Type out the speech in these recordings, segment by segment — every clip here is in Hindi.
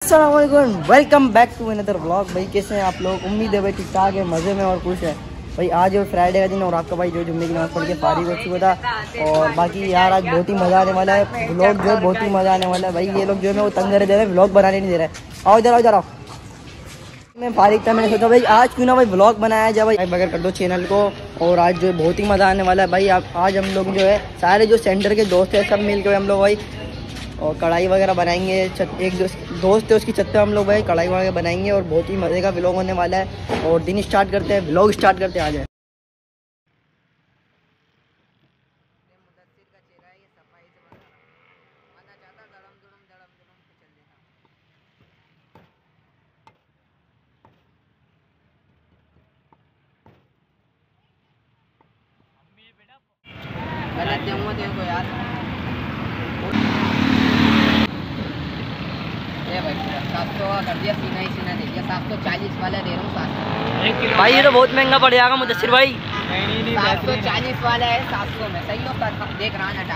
अस्सलाम वालेकुम, welcome back to another vlog. भाई कैसे हैं आप लोग? उम्मीद है भाई ठीक ठाक है, मज़े में और खुश है। भाई आज है फ्राइडे का दिन और आपका भाई जो जुम्मे की नमाज़ पढ़ के फारिग हो चुका था। और बाकी यार आज बहुत ही मज़ा आने वाला है, व्लॉग जो है बहुत ही मज़ा आने वाला है। भाई ये लोग जो है वो तंग कर दे रहे हैं, व्लॉग बनाने नहीं दे रहे। आओ इधर आओ इधर आओ। मैं फारिग था, मैंने सोचा भाई आज क्यों ना भाई व्लॉग बनाया जाए। भाई बगैर कर दो चैनल को। और आज जो है बहुत ही मज़ा आने वाला है भाई। आज हम लोग जो है सारे जो सेंटर के दोस्त हैं सब मिल के हम लोग भाई और कढ़ाई वगैरह बनाएंगे। एक दोस्त है उसकी छत पे हम लोग भाई कढ़ाई वगैरह बनाएंगे और बहुत ही मज़े का व्लॉग होने वाला है। और दिन स्टार्ट करते हैं, व्लॉग स्टार्ट करते हैं। आ जाए देखो यार, कर दिया सीना ही सीना दे दिया। 740 वाला दे रहा हूँ 700 भाई। ये तो बहुत महंगा पड़ जाएगा मुदस्सिर भाई। 740 वाला है 700 में। सही लोग देख रहा है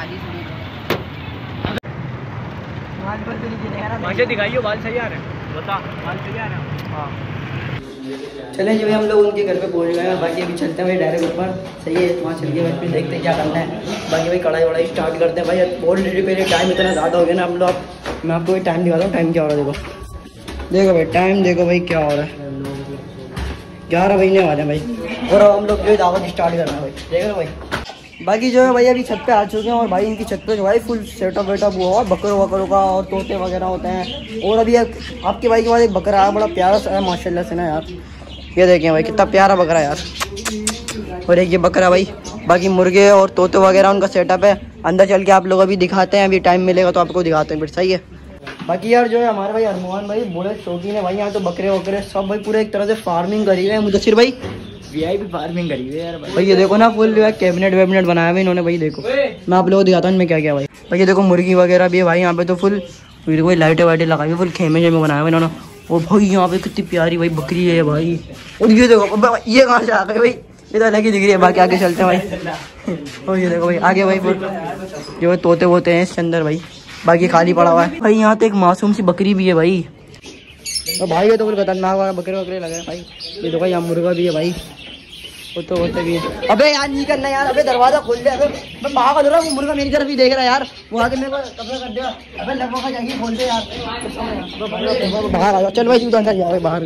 48 दिखाइए बाल सही आ रहे हैं, बता बाल सही आ रहे हैं। हाँ चलें जो हम लोग उनके घर पे पहुंच गए हैं। बाकी अभी चलते हैं भाई डायरेक्ट ऊपर। सही है, वहाँ चल के भाई फिर देखते हैं क्या करना है। बाकी भाई कढ़ाई वढ़ाई स्टार्ट करते हैं भाई। ऑलरेडी पहले टाइम इतना ज़्यादा हो गया ना हम लोग। मैं आपको भाई टाइम दिखाता हूँ, टाइम क्या हो रहा है। देखो भाई टाइम देखो भाई क्या हो रहा है, 11 बजने वाले हैं भाई। और अब हम लोग जो है दावत स्टार्ट करना है भाई, देख लो भाई। बाकी जो है भाई अभी छत पे आ चुके हैं और भाई इनकी छत पे जो भाई फुल सेटअप वेटअप हुआ है बकरों वकरों का और तोते वगैरह होते हैं। और अभी आपके भाई के बाद एक बकरा आया, बड़ा प्यारा सा है माशाल्लाह से ना यार। ये देखें भाई कितना प्यारा बकरा है यार। और एक ये बकरा भाई। बाकी मुर्गे और तोते वगैरह उनका सेटअप है। अंदर चल के आप लोग अभी दिखाते हैं, अभी टाइम मिलेगा तो आपको दिखाते हैं फिर। सही है। बाकी यार जो है हमारे भाई अरमान भाई बड़े शौकीन है भाई। यहाँ तो बकरे वकरे सब भाई पूरे एक तरह से फार्मिंग करी हुए हैं। मुदस्सिर भाई वीआईपी फार्मिंग करी हुई है यार भाई। ये देखो ना फुल कैबिनेट वेबिनेट बनाया हुआ इन्होंने भाई। देखो मैं आप लोगों को दिखाता हूँ इनमें क्या क्या भाई। भाई ये देखो मुर्गी वगैरह भी है भाई यहाँ पे तो फुल। कोई लाइटें वाइटें लगाई हुई, फुल खेमे जेमे बनाए हुए इन्होंने। और भाई यहाँ पे कितनी प्यारी भाई बकरी है भाई। और ये देखो ये कहाँ से आ गए भाई, ये तो अलग ही दिख रही है। बाकी आगे चलते हैं भाई। और ये देखो भाई आगे भाई जो तोते वोते हैं इसके अंदर भाई। बाकी खाली पड़ा हुआ है भाई। यहाँ तो एक मासूम सी बकरी भी है भाई। और भाई ये तो कुछ खतरनाक वाला बकरे वकरे लगे हैं भाई। ये देखो यहाँ मुर्गा भी है भाई, वो तो होते भी है। अबे यार नहीं करना यार, अबे दरवाजा खोल दे। अबे मैं बाहर कर रहा हूँ, वो मुर्गा मेरी तरफ ही देख रहा है यार। वो आगे मेरे को कब्जा कर दिया। अबे लगभग जाके खोल दे यार, बाहर आ जाओ। चल भाई तू अंदर जा भाई, बाहर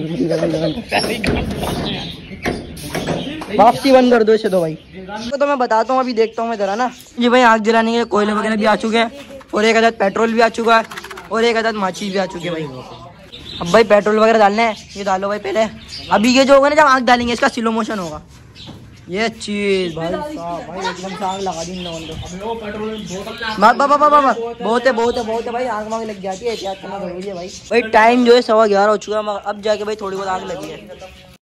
वापसी बंद कर दो इसे तो भाई। तो मैं बताता हूँ, अभी देखता हूँ मैं जरा ना जी भाई। आग जलाने के कोयले वगैरह भी आ चुके हैं और एक आदत पेट्रोल भी आ चुका है और एक आदत माचिस भी आ चुकी है भाई। अब भाई पेट्रोल वगैरह डालने हैं, ये डालो भाई पहले। अभी ये जो होगा ना जब आग डालेंगे इसका स्लो मोशन होगा। ये चीज भाई साहब भाई एकदम से आग लगा दी इन लोगों ने। बहुत है भाई, आग वाग लग जाती है, एहतियात करना जरूरी है भाई। भाई टाइम जो है 11:15 हो चुका है, अब जाके भाई थोड़ी बहुत आग लगी है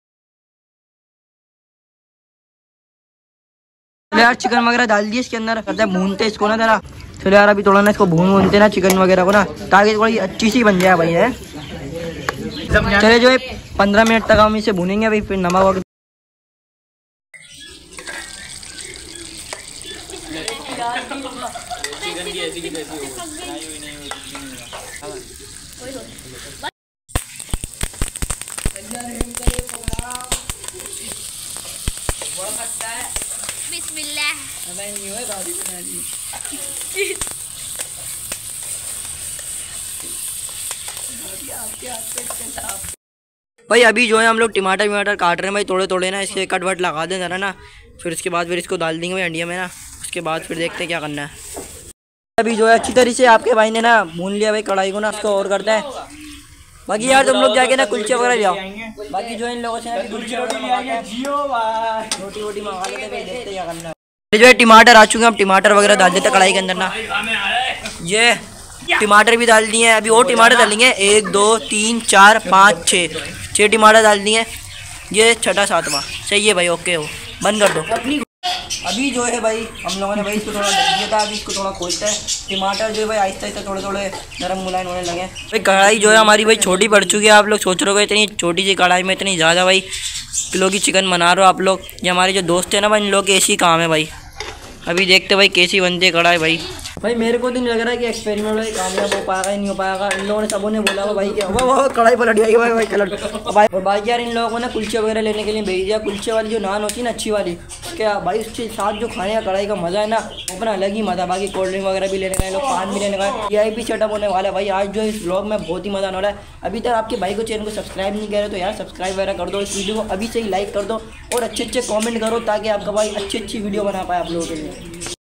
यार। चिकन वगैरह डाल दिए इसके अंदर, करते हैं भूनते इसको ना जरा। चलो यार अभी थोड़ा ना इसको भूनते ना चिकन वगैरह को ना, ताकि थोड़ी अच्छी सी बन जाए भाई है। चले जो है 15 मिनट तक हम इसे भूनेंगे भाई। फिर नमक वगैरह भाई। अभी जो है हम लोग टमाटर काट रहे हैं भाई, थोड़े थोड़े ना इसके कट वट लगा दें जरा ना। फिर उसके बाद फिर इसको डाल देंगे भाई अंडिया में ना। उसके बाद फिर देखते हैं क्या करना है। अभी जो है अच्छी तरीके से आपके भाई ने ना भून लिया भाई कढ़ाई को ना, उसको और करते हैं। बाकी यार तुम लोग जाके ना कुलचे वगैरह ले आओ। बाकी जो इन लोगों से रोटी वोटी मंगा लेते हैं, देखते हैं क्या करना है। जो है टमाटर आ चुके हैं, हम टमाटर वगैरह डाल देते हैं कढ़ाई के अंदर ना। ये टमाटर भी डाल दिए हैं, अभी और टमाटर डालेंगे। 1 2 3 4 5 6 टमाटर डाल दिए। ये छठा सातवां सही है भाई। ओके हो बंद कर दो। अभी जो है भाई हम लोगों ने भाई इसको थोड़ा ढक दिया था, अभी इसको थोड़ा खोलते हैं। टमाटर जो है भाई आहिस्ता आहिस्ता थोड़े थोड़े नरम मुलायम होने लगे भाई। कढ़ाई जो है हमारी भाई छोटी पड़ चुकी है। आप लोग सोच रहे हो इतनी छोटी सी कढ़ाई में इतनी ज़्यादा भाई किलो की चिकन बना रहे हो आप लोग। ये हमारे जो दोस्त हैं ना भाई, इन लोग के ऐसी काम है भाई। अभी देखते भाई कैसी बनती है कढ़ाई भाई। भाई मेरे को तो नहीं लग रहा है कि एक्सपेरिमेंट भाई कामयाब हो पाएगा नहीं हो पाएगा। इन लोगों ने सबों ने बोला भाई क्या वो कढ़ाई पलट गई भाई कलर भाई। और भाई यार इन लोगों ने कुलचे वगैरह लेने के लिए भेज दिया। कुलचे वाली जो नान होती है ना अच्छी वाली, क्या भाई उसके साथ जो खाने का कढ़ाई का मज़ा है ना अपना अलग ही मज़ा। बाकी कोल्ड ड्रिंक वगैरह भी लेने का, लोग पान भी लेने का, VIP सेटअप होने वाला है भाई। आज जो इस व्लॉग में बहुत ही मज़ा आने वाला है। अभी तक आपके भाई को चैनल को सब्सक्राइब नहीं करे तो यार सब्सक्राइब वगैरह कर दो, इस वीडियो को अभी से ही लाइक कर दो और अच्छे अच्छे कमेंट करो ताकि आपका भाई अच्छी वीडियो बना पाए आप लोगों के लिए।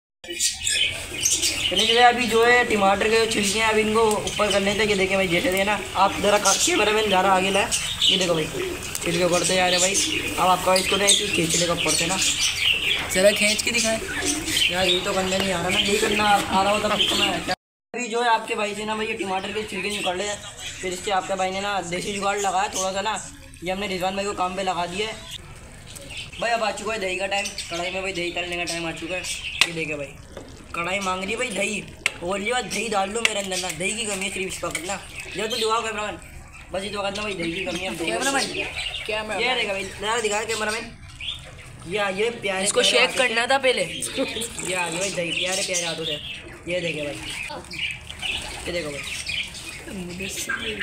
चलिए अभी जो है टमाटर के छिलके हैं अभी इनको ऊपर कर लेते हैं। कि देखें भाई जैसे देना आप ज़रा कैमरे में ज़रा आगे लाए, ये देखो भाई छिलके ऊपरते जा रहे भाई। अब आपका इसको नहीं कि खींचने का ऊपर से ना ज़रा खींच के दिखाए यार, ये तो करने नहीं आ रहा ना, यही करना आ रहा होता आपको मैं। अभी जो है आपके भाई से ना भाई ये टमाटर के छिलके निकाल रहे हैं। फिर इसके आपके भाई ने ना देसी जुगाड़ लगाया थोड़ा सा ना, ये हमने रिजवान भाई को काम पे लगा दिया है भाई। अब आ चुका है दही का टाइम, कढ़ाई में भाई दही तलने का टाइम आ चुका है। ये देखे भाई कढ़ाई मांग रही है भाई दही, बोलिए बात दही डाल लो मेरे अंदर ना, दही की कमी है सिर्फ इसका करना। जब तो दुआ कैमरामैन बस ये तो करना भाई दही की कमी है कैमरामैन। ये देखा भाई ज़रा दिखाया कैमरामैन, ये प्यारे इसको शेक करना था पहले। ये आ गया भाई दही प्यारे प्यारे हाथों से। ये देखे भाई, ये देखो भाई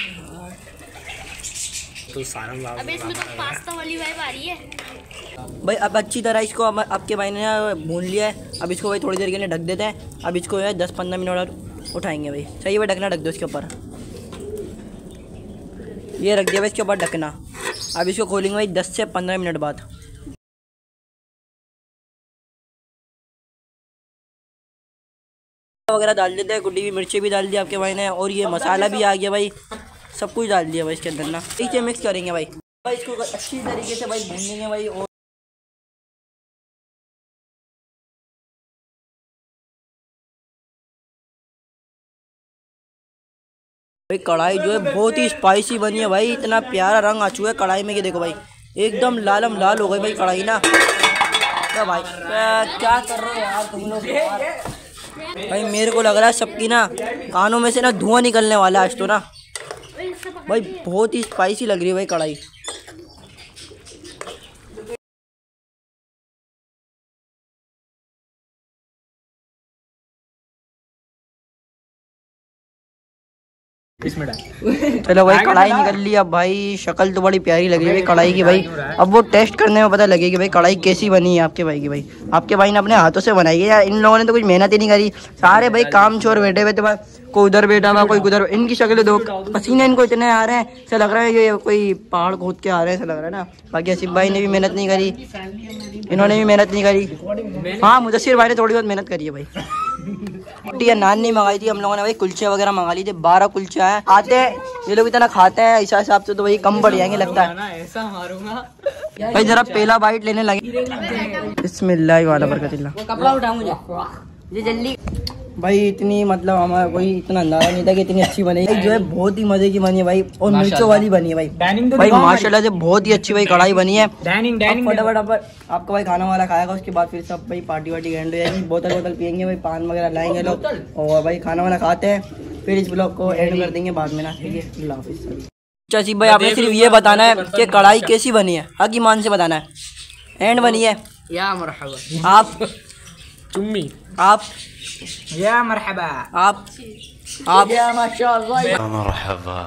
तो सारा अब इसमें तो पास्ता वाली वाइब आ रही है भाई। अब अच्छी तरह इसको आपके भाई ने भून लिया है। अब इसको भाई थोड़ी देर के लिए ढक देते हैं। अब इसको 10-15 मिनट और उठाएंगे भाई। सही भाई ढकना ढक दो इसके ऊपर, ये रख दिया भाई इसके ऊपर ढकना। अब इसको खोलेंगे भाई 10 से 15 मिनट बाद। वगैरह डाल देते हैं, कुटी हुई मिर्ची भी डाल दी आपके भाई ने और ये मसाला भी आ गया भाई, सब कुछ डाल दिया भाई इसके अंदर ना। ठीक है मिक्स करेंगे भाई। भाई इसको अच्छी तरीके से भाई भूनेंगे भाई। और भाई कढ़ाई जो है बहुत ही स्पाइसी बनी है भाई, इतना प्यारा रंग आ चुका है कढ़ाई में। ये देखो भाई एकदम लालम लाल हो गई भाई कढ़ाई ना। क्या भाई क्या कर रहे हो यार तुम लोग यार? भाई मेरे को लग रहा है सबकी ना कानों में से ना धुआं निकलने वाला है आज तो ना भाई। बहुत ही स्पाइसी लग रही है भाई कढ़ाई। इसमें डाल। चलो भाई कढ़ाई निकल ली। अब भाई शक्ल तो बड़ी प्यारी लग रही है भाई कढ़ाई की भाई। अब वो टेस्ट करने में पता लगेगी भाई कढ़ाई कैसी बनी है आपके भाई की भाई। आपके भाई ने अपने हाथों से बनाई है यार, इन लोगों ने तो कुछ मेहनत ही नहीं करी। सारे भाई काम चोर बैठे हुए थे भाई, कोई उधर बैठा हुआ कोई उधर। इनकी शक्ल दो, पसीने इनको इतने आ रहे हैं ऐसा लग रहा है ये कोई पहाड़ खोद के आ रहे हैं ऐसा लग रहा है ना। बाकी आसिफ भाई ने भी मेहनत नहीं करी, इन्होंने भी मेहनत नहीं करी। हाँ मुदस्सिर भाई ने थोड़ी बहुत मेहनत करी है भाई। रोटी या नान नहीं मंगाई थी हम लोगों ने भाई, कुलचे वगैरह मंगा ली थे। 12 कुलचे आए आते हैं, ये लोग इतना खाते हैं इस हिसाब से तो भाई कम पड़ जाएंगे लगता है। ऐसा मारूंगा भाई जरा पहला बाइट लेने लगे। बिस्मिल्लाह वाला बरकतिल्लाह। कपड़ा उठा मुझे जल्दी। भाई इतनी मतलब हमारा कोई इतना अंदाजा नहीं था कि इतनी अच्छी बनेगी। जो है बहुत ही मजे की बनी है भाई और मिर्चों वाली बनी है भाई। भाई माशाल्लाह से बहुत ही अच्छी भाई कढ़ाई बनी है। फटाफट आपका भाई खाना वाला खाएगा, उसके बाद फिर सब भाई पार्टी वार्टी एंड हो जाएगी। बोतल पियेंगे भाई, पान वगैरह लाएंगे लोग और भाई खाना वाना खाते हैं। फिर इस ब्लॉग को एंड कर देंगे बाद में ना। ठीक है अल्लाह हाफिज़। चाची भाई आपने सिर्फ ये बताना है कि कढ़ाई कैसी बनी है, हक ईमान से बताना है। एंड बनी है या मरहबा, आप चुम्मी आप या मरहबा, आप या माशाअल्लाह या मरहबा।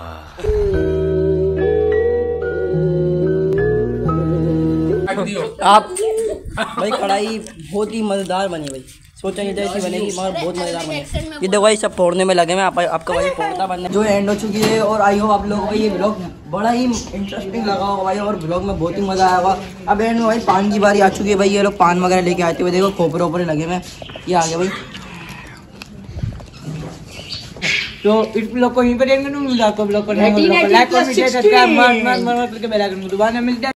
आप भाई कढ़ाई बहुत ही मज़ेदार बनी भाई, सोचा नहीं था ऐसी बनेगी मगर बहुत मज़ेदार बनी। ये देखो भाई सब फोड़ने में लगे हैं, आपका भाई फोड़ता बनने जो एंड हो चुकी है। और आई होप आप लोगों को ये ब्लॉग बड़ा ही इंटरेस्टिंग लगा होगा भाई और ब्लॉग में बहुत ही मज़ा आया होगा। अब एंड में भाई पान की बारी आ चुकी है भाई। ये लोग पान वगैरह लेके आते हुए देखो खोपरे ओपरे लगे हुए, ये आ गया भाई। तो इस ब्लॉग को यहीं पर ब्लॉग को लाइक और शेयर करके बेल आइकन को दबाना मिलता है।